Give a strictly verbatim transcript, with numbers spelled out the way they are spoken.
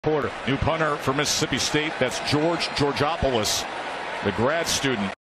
Quarter. New punter for Mississippi State. That's George Georgopoulos, the grad student.